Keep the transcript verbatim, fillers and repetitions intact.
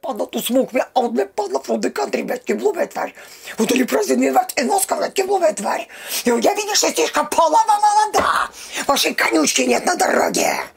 падла, tu smūg mea aud mea padla från the country, bet kiblumet var. Och då plötsligt med vart en оскал кибlumet var. И я видишь, что слишком полова молода. Вашей конючки нет на дороге.